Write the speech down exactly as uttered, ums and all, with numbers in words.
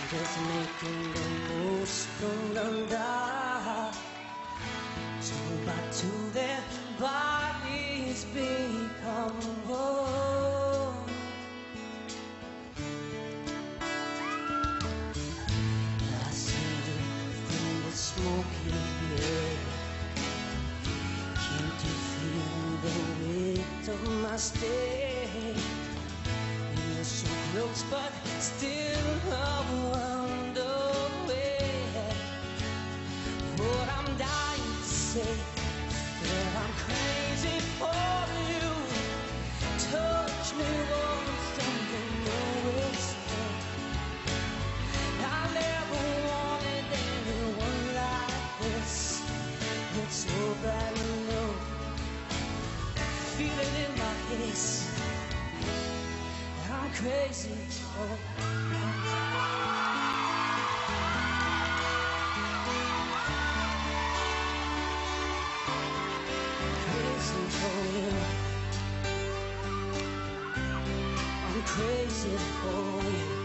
just making the most from the life. Two by two their bodies become one. I see you from the smoky air. Can't you feel the weight of my stare? You're so close but still a world away. What I'm dying to say, that I'm crazy for you. Touch me once and you know it's there. I never wanted anyone like this. It's so bad to know, feel it in my face. I'm crazy for you. Crazy for you. I'm crazy for you.